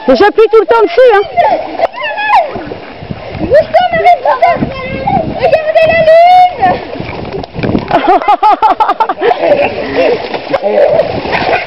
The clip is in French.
Mais j'appuie tout le temps dessus, hein. Regardez la lune.